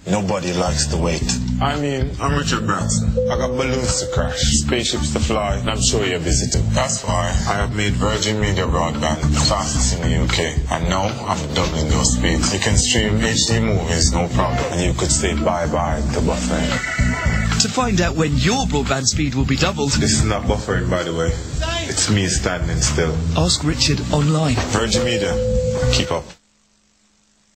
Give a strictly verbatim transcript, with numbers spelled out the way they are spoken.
Nobody likes to wait. I mean, I'm Richard Branson. I got balloons to crash, spaceships to fly, and I'm sure you're busy too. That's why I have made Virgin Media Broadband fastest in the U K. And now I'm doubling those speeds. You can stream H D movies, no problem. And you could say bye-bye to buffering. To find out when your broadband speed will be doubled... This is not buffering, by the way. It's me standing still. Ask Richard online. Virgin Media, keep up.